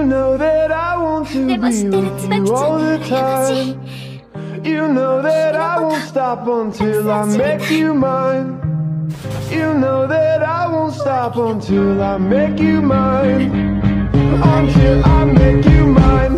know that I want to be with you all the time. You know that I won't stop until I make you mine. You know that I won't stop until I make you mine. Until I make you mine.